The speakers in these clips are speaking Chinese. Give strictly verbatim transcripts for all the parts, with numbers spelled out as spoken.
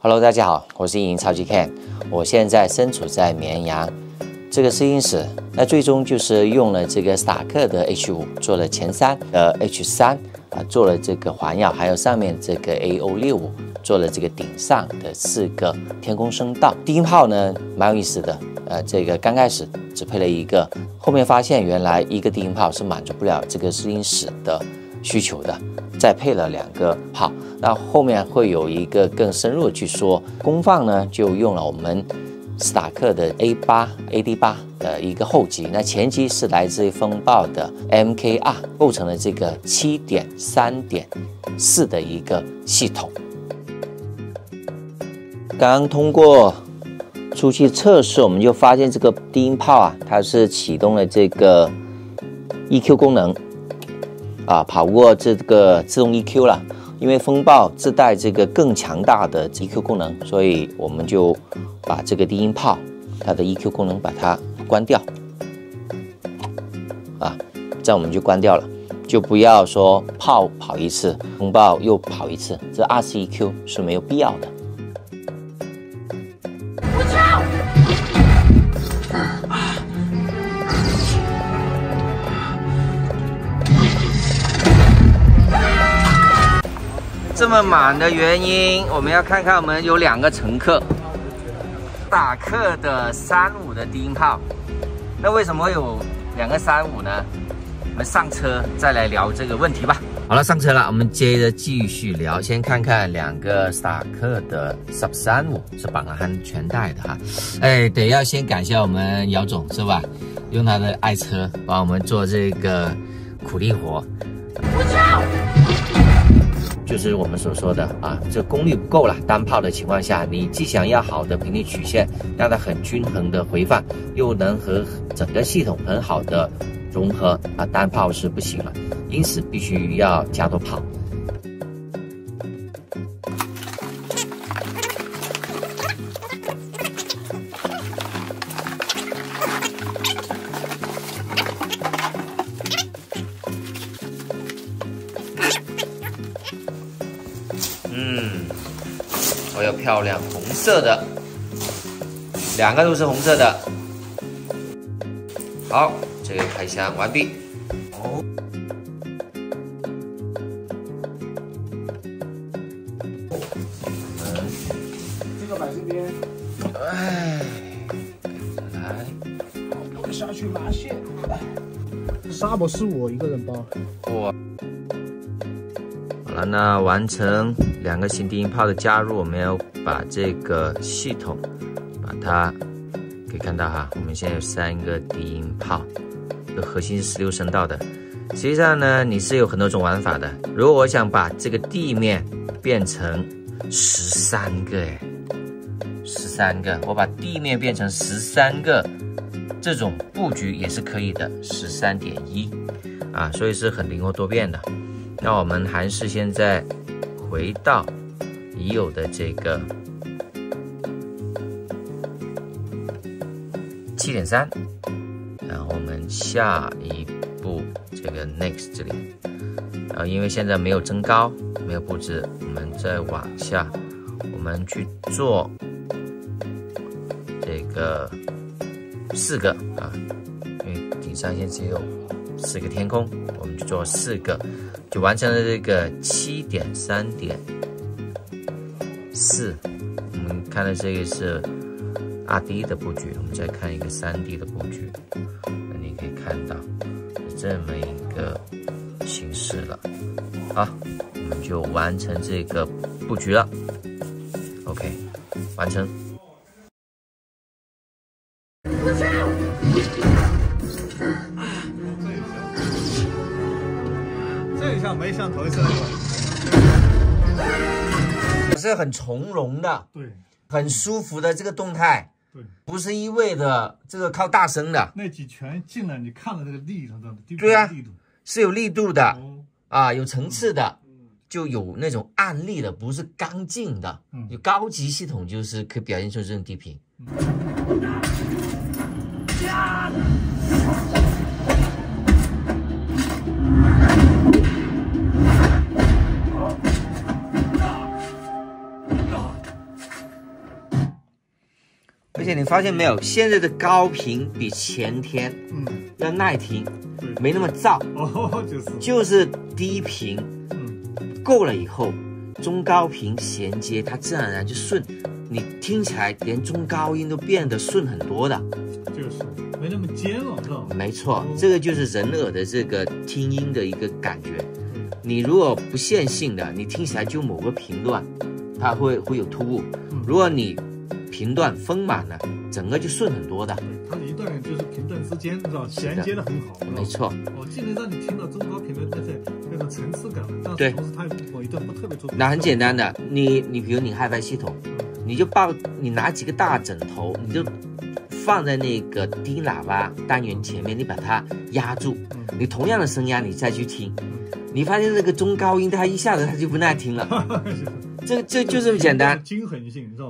Hello， 大家好，我是影音超级 Ken， 我现在身处在绵阳这个试音室，那最终就是用了这个斯塔克的 H 五做了前三，呃 H 三啊做了这个环绕，还有上面这个 A O 六五做了这个顶上的四个天空声道。低音炮呢蛮有意思的，呃，这个刚开始只配了一个，后面发现原来一个低音炮是满足不了这个试音室的需求的。 再配了两个炮，那后面会有一个更深入的去说。功放呢，就用了我们斯塔克的 A 八 A D 八的一个后级，那前级是来自于风暴的 M K R， 构成了这个 七点三点四 的一个系统。刚刚通过出去测试，我们就发现这个低音炮啊，它是启动了这个 E Q 功能。 啊，跑过这个自动 E Q 了，因为风暴自带这个更强大的 E Q 功能，所以我们就把这个低音炮它的 E Q 功能把它关掉。啊，这样我们就关掉了，就不要说炮跑一次，风暴又跑一次，这二次 E Q 是没有必要的。 这么满的原因，我们要看看我们有两个乘客，斯塔克的三五的低音炮。那为什么会有两个三五呢？我们上车再来聊这个问题吧。好了，上车了，我们接着继续聊。先看看两个斯塔克的十三五是绑了安全带的哈。哎，得要先感谢我们姚总是吧？用他的爱车帮我们做这个苦力活。我操！ 就是我们所说的啊，这功率不够了。单炮的情况下，你既想要好的频率曲线，让它很均衡的回放，又能和整个系统很好的融合啊，单炮是不行了，因此必须要加多炮。嗯，我有漂亮红色的，两个都是红色的。好，这个开箱完毕。哦， 这个摆这边。 哎，来， 我下去拉线。沙博是我一个人包。 哇。 好了，那完成两个新低音炮的加入，我们要把这个系统把它可以看到哈，我们现在有三个低音炮，这核心是十六声道的。实际上呢，你是有很多种玩法的。如果我想把这个地面变成十三个，哎，十三个，我把地面变成十三个，这种布局也是可以的，十三点一啊，所以是很灵活多变的。 那我们还是现在回到已有的这个七点三，然后我们下一步这个 next 这里，然后因为现在没有增高，没有布置，我们再往下，我们去做这个四个啊，因为顶上现在只有四个天空，我们就做四个。 就完成了这个七点三点四，我们看的这个是二 D 的布局，我们再看一个三 D 的布局，那你可以看到是这么一个形式了。好，我们就完成这个布局了。OK， 完成。 这一下没像头一次， 是很从容的， 对， 很舒服的这个动态， 对， 不是一味的这个靠大声的， 那几拳进来，你看了这个力度， 对啊， 力度是有力度的， 哦、 啊，有层次的，就有那种暗力的，不是刚劲的， 嗯， 有高级系统就是可以表现出这种低频。 你发现没有？现在的高频比前天嗯要耐听，没那么燥哦，就是就是低频嗯够了以后，中高频衔接它自然而然就顺，你听起来连中高音都变得顺很多的， 就是没那么尖了，是吧？ 没错，哦、这个就是人耳的这个听音的一个感觉。嗯、你如果不线性的，你听起来就某个频段，它会会有突兀；嗯、如果你频段丰满了，整个就顺很多的。 它一段就是频段之间，是吧？衔接的很好。 没错。 哦，既能让你听到中高频的那些那种层次感，但是同时它某一段不特别突出。 那很简单的，你你比如你 HiFi 系统，嗯、你就抱你拿几个大枕头，你就放在那个低喇叭单元前面，你把它压住，嗯、你同样的声压你再去听，嗯、你发现这个中高音它一下子它就不耐听了。这这就这么简单。 均衡性是吧？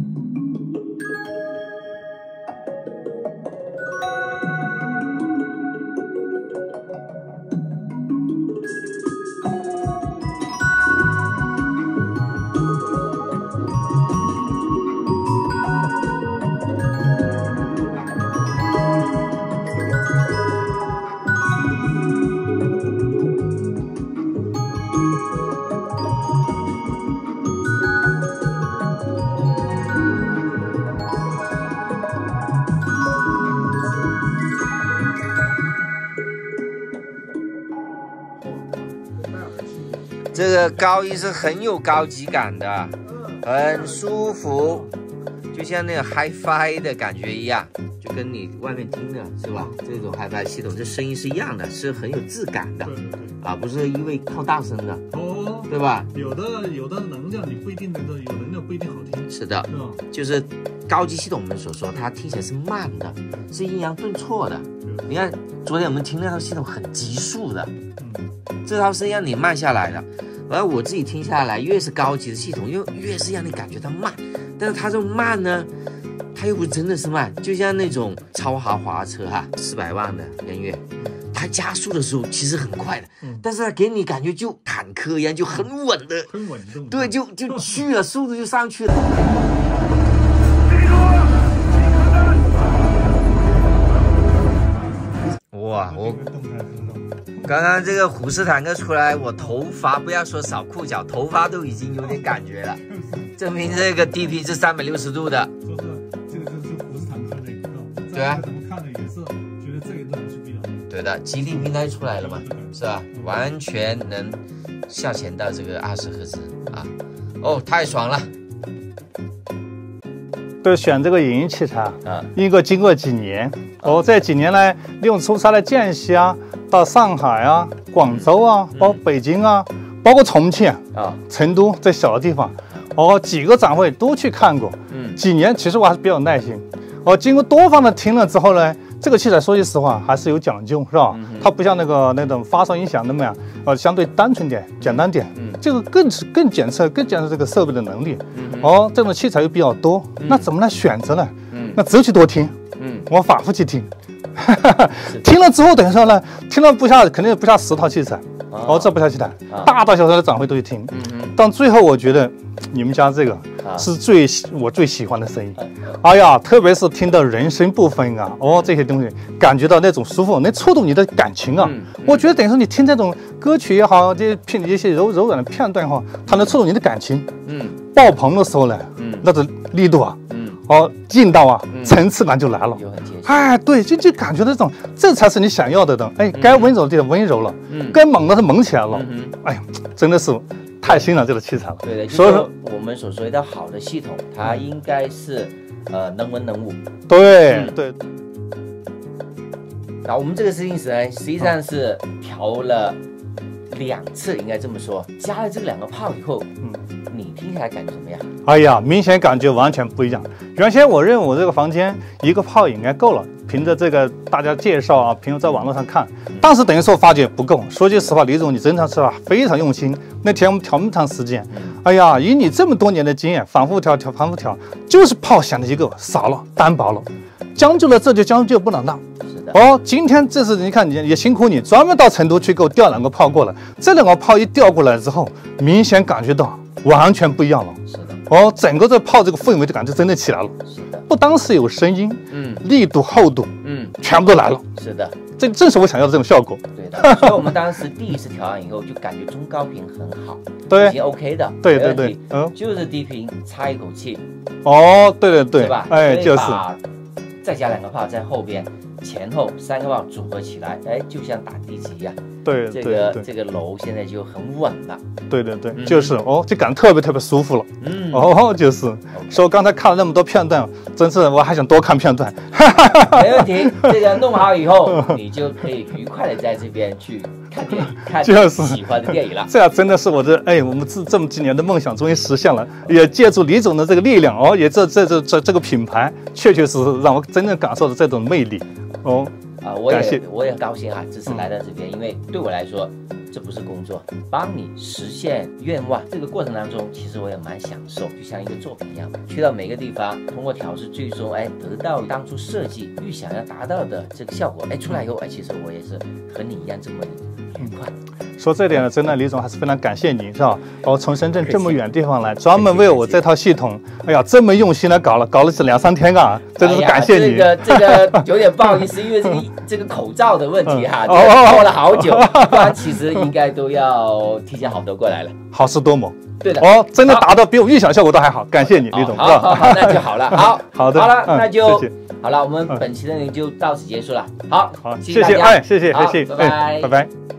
这个高音是很有高级感的，很舒服，就像那个 HiFi 的感觉一样，就跟你外面听的是吧？这种 HiFi 系统，这声音是一样的，是很有质感的，啊，不是因为靠大声的，哦，对吧？ 有的有的能量你不一定能够，有能量不一定好听。 是的，就是高级系统我们所说，它听起来是慢的，是阴阳顿挫的。你看昨天我们听那套系统很急速的，这套是让你慢下来的。而我自己听下来，越是高级的系统，又越是让你感觉它慢。但是它这种慢呢，它又不真的是慢，就像那种超豪华车哈，四百万的音乐，它加速的时候其实很快的，嗯、但是它给你感觉就坦克一样，就很稳的， 很稳重。 对，就就去了，速度就上去了。哇，我。刚刚这个虎斯坦克出来，我头发不要说少裤脚，头发都已经有点感觉了，证明这个 D P 是三百六十度的。 说是这个就是虎斯坦克那个， 对啊， 怎么看的也是觉得这一段是比较对的，吉利平台出来了嘛，是吧？完全能下潜到这个二十赫兹啊，哦，太爽了。 对，选这个影音器材啊，应该经过几年，哦，这几年来利用出差的间隙啊。到上海啊、广州啊、包括北京啊、包括重庆啊、成都这小的地方，哦，几个展会都去看过。嗯，几年其实我还是比较有耐心。哦，经过多方的听了之后呢，这个器材说句实话还是有讲究，是吧？嗯、它不像那个那种发烧音响那么样，呃，相对单纯点、简单点。嗯，这个更更检测、更检测这个设备的能力。嗯，哦，这种器材又比较多，嗯、那怎么来选择呢？嗯，那只有去多听。嗯，我反复去听。听了之后，等于说呢，听了不下肯定不下十套器材，哦，这不下器材，啊、大大小小的展会都去听。嗯、但最后我觉得你们家这个是最、啊、我最喜欢的声音。哎呀，特别是听到人声部分啊，哦，这些东西感觉到那种舒服，能触动你的感情啊。嗯嗯、我觉得等于说你听这种歌曲也好，这片一些柔柔软的片段哈，它能触动你的感情。嗯，爆棚的时候呢，嗯，那种力度啊。哦，劲道啊，嗯、层次感就来了。哎，对，就就感觉这种，这才是你想要的的。哎，该温柔的地方温柔了，嗯，该猛的是猛起来了。嗯、哎呀，真的是太欣赏这个器材了。 对的，所以说我们所说的好的系统，它应该是呃能文能武。 对、嗯、对。 那我们这个试音室呢，实际上是调了两次，应该这么说，加了这两个炮以后，嗯。你听起来感觉怎么样？ 哎呀，明显感觉完全不一样。原先我认为我这个房间一个炮应该够了，凭着这个大家介绍啊，凭着在网络上看，但是等于说发觉不够。说句实话，李总你真的是非常用心。那天我们调那么长时间，哎呀，以你这么多年的经验，反复调调反复调，就是炮响的一个少了，单薄了，将就了这就将就不能当。哦，今天这是你看你也辛苦你，专门到成都去给我调两个炮过来。这两个炮一调过来之后，明显感觉到完全不一样了。是的， 哦，整个这泡这个氛围就感觉真的起来了。 是的， 不单是有声音， 嗯， 力度、厚度， 嗯， 全部都来了。 是的， 这正是我想要的这种效果。 对的，所以我们当时第一次调完以后，就感觉中高频很好， 对， 已经 OK 的， 对对对，嗯， 就是低频插一口气。 哦，对对对， 是吧？ 哎，就是。 再加两个泡在后边，前后三个泡组合起来，哎，就像打地基一样。 对， 这个这个楼现在就很稳了。 对对对，嗯、就是哦，就感觉特别特别舒服了。 嗯， 哦，就是。Okay. 所以我刚才看了那么多片段，真是我还想多看片段。 没问题，这个弄好以后，你就可以愉快的在这边去看电影，看就是喜欢的电影了。 这样真的是我的哎，我们这这么几年的梦想终于实现了，也借助李总的这个力量哦，也这这这这这个品牌，确确实实让我真正感受到这种魅力哦。 啊，我也我也很高兴啊，这次来到这边，嗯、因为对我来说，这不是工作，帮你实现愿望。这个过程当中，其实我也蛮享受，就像一个作品一样，去到每个地方，通过调试，最终哎得到当初设计预想要达到的这个效果。哎，出来以后，哎，其实我也是和你一样这么愉快。 说这点呢，真的，李总还是非常感谢您，是吧？哦，从深圳这么远地方来，专门为我这套系统，哎呀，这么用心的搞了，搞了是两三天啊，真的是感谢你。 这个这个有点不好意思，因为这个这个口罩的问题哈，这个拖了好久，不然其实应该都要提前好多过来了。 好事多磨。 对的。 哦，真的达到比我预想效果都还好，感谢你，李总。 好，好，好，那就好了。好， 好的， 好了，那就好了，我们本期的内容就到此结束了。好， 好， 谢谢哎，谢谢，谢谢， 拜拜， 拜拜。